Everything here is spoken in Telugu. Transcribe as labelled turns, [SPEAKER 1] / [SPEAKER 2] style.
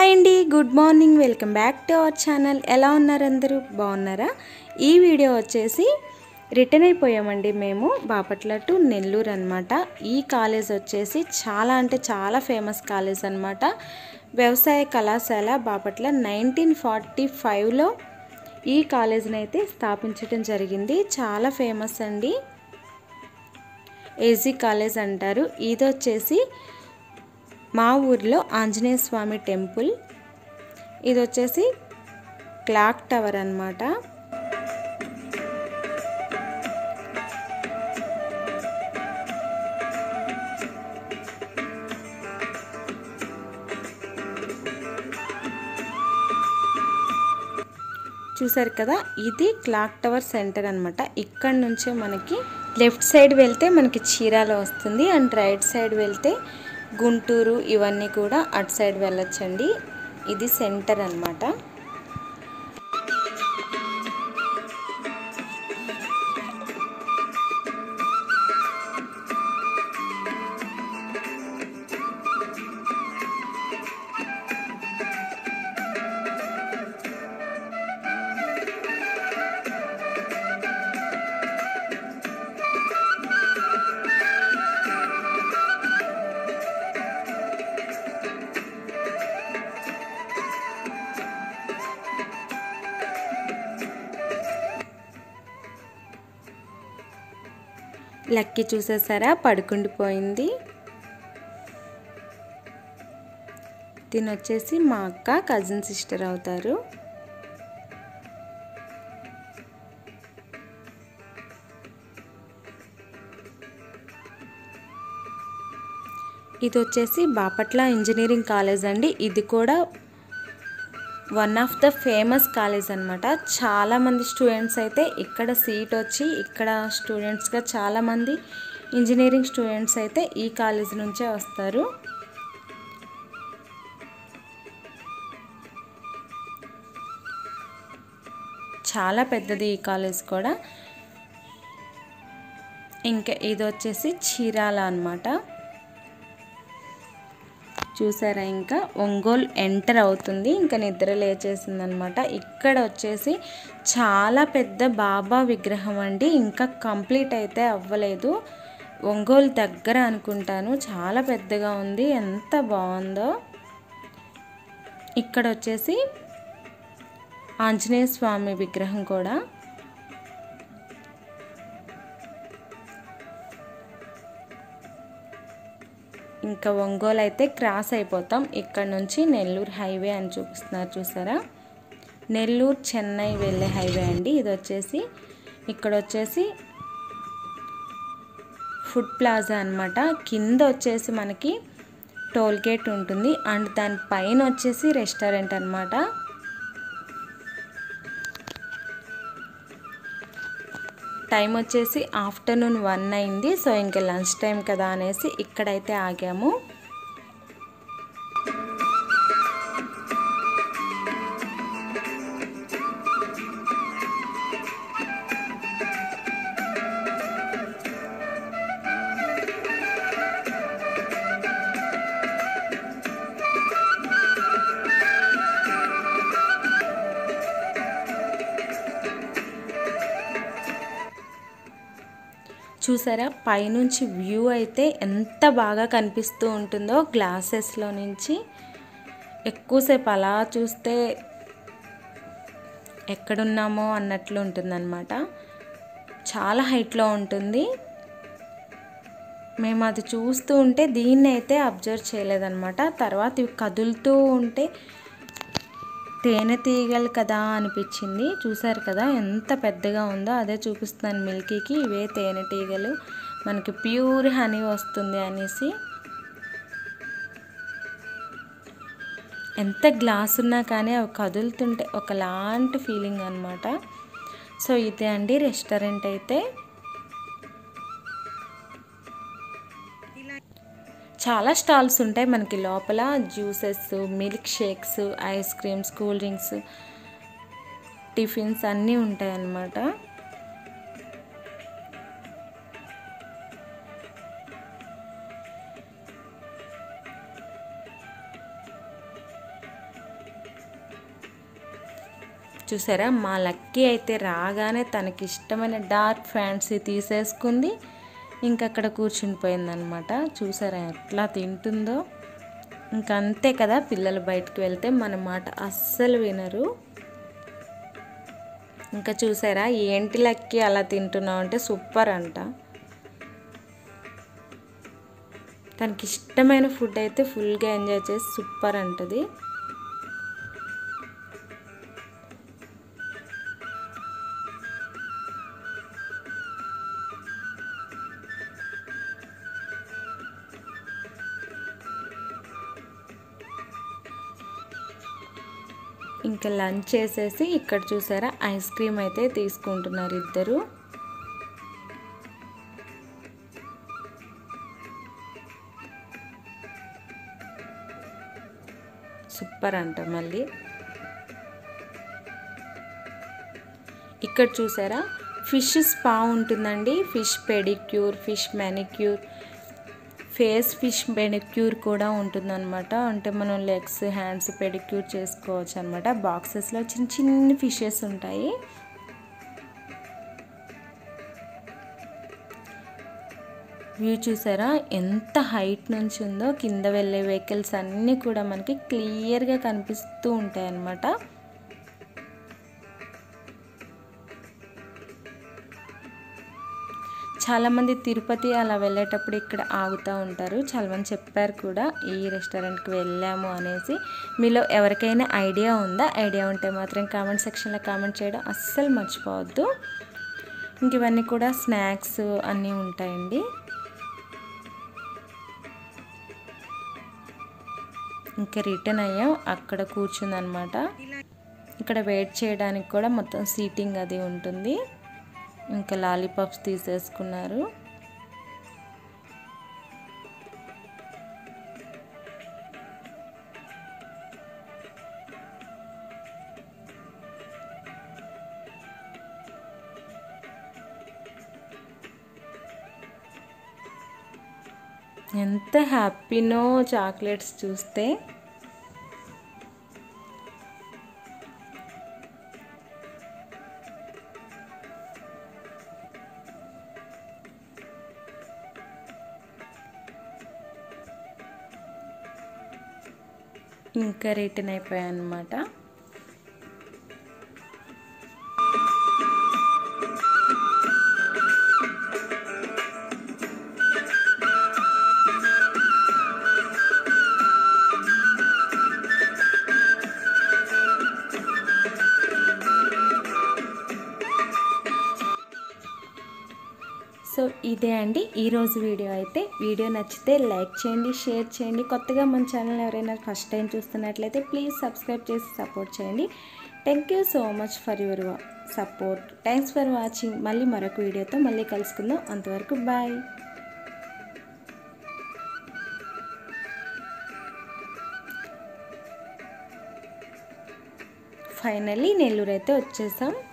[SPEAKER 1] హాయ్ అండి, good morning. Welcome back to our channel. ఎలా ఉన్నారు అందరూ? బాగున్నారా? ఈ వీడియో వచ్చేసి రిటర్న్ అయిపోయామండి మేము బాపట్ల టు నెల్లూరు అనమాట. ఈ కాలేజ్ వచ్చేసి చాలా అంటే చాలా ఫేమస్ కాలేజ్ అనమాట. వ్యవసాయ కళాశాల బాపట్ల 1945లో ఈ కాలేజ్ని అయితే స్థాపించడం జరిగింది. చాలా ఫేమస్ అండి. ఏజీ కాలేజ్ అంటారు. ఇది వచ్చేసి మా ఊర్లో ఆంజనేయ స్వామి టెంపుల్. ఇది వచ్చేసి క్లాక్ టవర్ అన్నమాట. చూసారు కదా, ఇది క్లాక్ టవర్ సెంటర్ అన్నమాట. ఇక్కడ నుంచే మనకి లెఫ్ట్ సైడ్ వెళ్తే మనకి చీరాల వస్తుంది, అండ్ రైట్ సైడ్ వెళ్తే గుంటూరు ఇవన్నీ కూడా అటు సైడ్ వెళ్ళొచ్చండి. ఇది సెంటర్ అన్నమాట. లక్కీ చూసేసారా, పడుకుండిపోయింది. దీని వచ్చేసి మా అక్క కజిన్ సిస్టర్ అవుతారు. ఇది వచ్చేసి బాపట్ల ఇంజనీరింగ్ కాలేజ్ అండి. ఇది కూడా one of the famous college అనమాట. చాలామంది స్టూడెంట్స్ అయితే ఇక్కడ సీట్ వచ్చి ఇక్కడ స్టూడెంట్స్గా చాలామంది ఇంజనీరింగ్ స్టూడెంట్స్ అయితే ఈ కాలేజ్ నుంచే వస్తారు. చాలా పెద్దది ఈ కాలేజ్ కూడా. ఇంకా ఇది వచ్చేసి చీరాల అన్నమాట. చూసారా, ఇంకా ఒంగోలు ఎంటర్ అవుతుంది, ఇంకా నిద్ర లేచేసింది అనమాట. ఇక్కడ వచ్చేసి చాలా పెద్ద బాబా విగ్రహం అండి. ఇంకా కంప్లీట్ అయితే అవ్వలేదు. ఒంగోలు దగ్గర అనుకుంటాను. చాలా పెద్దగా ఉంది, ఎంత బాగుందో. ఇక్కడ వచ్చేసి ఆంజనేయ స్వామి విగ్రహం కూడా. ఇంకా ఒంగోలు అయితే క్రాస్ అయిపోతాం. ఇక్కడ నుంచి నెల్లూరు హైవే అని చూపిస్తున్నారు, చూసారా. నెల్లూరు చెన్నై వెళ్ళే హైవే అండి. ఇది వచ్చేసి ఇక్కడ వచ్చేసి ఫుడ్ ప్లాజా అన్నమాట. కింద వచ్చేసి మనకి టోల్ గేట్ ఉంటుంది, అండ్ దాని పైన వచ్చేసి రెస్టారెంట్ అన్నమాట. టైం వచ్చేసి ఆఫ్టర్నూన్ 1 అయింది. సో ఇంకా లంచ్ టైం కదా అనేసి ఇక్కడైతే ఆగాము. చూసారా, పైనుంచి వ్యూ అయితే ఎంత బాగా కనిపిస్తూ ఉంటుందో గ్లాసెస్లో నుంచి. ఎక్కువసేపు అలా చూస్తే ఎక్కడున్నామో అన్నట్లు ఉంటుందన్నమాట. చాలా హైట్లో ఉంటుంది. మేము అది చూస్తూ ఉంటే దీన్ని అయితే అబ్జర్వ్ చేయలేదన్నమాట. తర్వాత ఇవి కదులుతూ ఉంటే తేనెటీగలు కదా అనిపించింది. చూసారు కదా ఎంత పెద్దగా ఉందో. అదే చూపిస్తున్నాను మిల్కీకి, ఇవే తేనెటీగలు, మనకి ప్యూర్ హనీ వస్తుంది అనేసి. ఎంత గ్లాస్ ఉన్నా కానీ అవి కదులుతుంటే ఒకలాంటి ఫీలింగ్ అనమాట. సో ఇదే అండి రెస్టారెంట్ అయితే. చాలా స్టాల్స్ ఉంటాయి మనకి లోపల. Juices, milk shakes, ice creams, cool drinks, tiffins అన్నీ ఉంటాయి అన్నమాట. చూసారా, మా లక్కీ అయితే రాగానే తనకి ఇష్టమైన డార్క్ ఫ్యాన్సీ తీసేసుకుంది, ఇంకా అక్కడ కూర్చుని పోయిందనమాట. చూసారా ఎట్లా తింటుందో. ఇంకా అంతే కదా, పిల్లలు బయటకు వెళ్తే మన మాట అస్సలు వినరు. ఇంకా చూసారా, ఏంటి లక్కీ అలా తింటున్నావు అంటే సూపర్ అంట. తనకి ఇష్టమైన ఫుడ్ అయితే ఫుల్గా ఎంజాయ్ చేసి సూపర్ అంటది. ఇంకా లంచ్ చేసేసి ఇక్కడ చూసారా ఐస్ క్రీమ్ అయితే తీసుకుంటున్నారు ఇద్దరు. సూపర్ అంట. మళ్ళీ ఇక్కడ చూసారా ఫిష్ స్పా ఉంటుందండి. Fish pedicure, fish manicure, fish pedicure కూడా ఉంటుందన్నమాట. అంటే మనం లెగ్స్, హ్యాండ్స్ పెడిక్యూర్ చేసుకోవచ్చు అనమాట. బాక్సెస్లో చిన్న చిన్న ఫిషెస్ ఉంటాయి. వ్యూ చూసారా ఎంత హైట్ నుంచి ఉందో. కింద వెళ్ళే వెహికల్స్ అన్నీ కూడా మనకి క్లియర్గా కనిపిస్తూ ఉంటాయి అన్నమాట. చాలామంది తిరుపతి అలా వెళ్ళేటప్పుడు ఇక్కడ ఆగుతూ ఉంటారు. చాలామంది చెప్పారు కూడా ఈ రెస్టారెంట్కి వెళ్ళాము అనేసి. మీలో ఎవరికైనా ఐడియా ఉందా? ఐడియా ఉంటే మాత్రం కామెంట్ సెక్షన్లో కామెంట్ చేయడం అస్సలు మర్చిపోవద్దు. ఇంక ఇవన్నీ కూడా స్నాక్స్ అన్నీ ఉంటాయండి. ఇంకా రిటర్న్ అయ్యాం. అక్కడ కూర్చుందనమాట. ఇక్కడ వెయిట్ చేయడానికి కూడా మొత్తం సీటింగ్ అది ఉంటుంది. ఇంకా లాలీపాప్స్ తీసేసుకున్నారు. ఎంత హ్యాపీనో చాక్లెట్స్ చూస్తే. ఇంకా రిటర్న్ అయిపోయాయి అన్నమాట. సో ఇదే అండి ఈరోజు వీడియో అయితే. వీడియో నచ్చితే లైక్ చేయండి, షేర్ చేయండి. కొత్తగా మన ఛానల్ ఎవరైనా ఫస్ట్ టైం చూస్తున్నట్లయితే ప్లీజ్ సబ్స్క్రైబ్ చేసి సపోర్ట్ చేయండి. Thank you so much for your support. Thanks for watching. మళ్ళీ మరొక వీడియోతో మళ్ళీ కలుసుకుందాం. అంతవరకు బాయ్. ఫైనల్లీ నెల్లూరు అయితే వచ్చేసాం.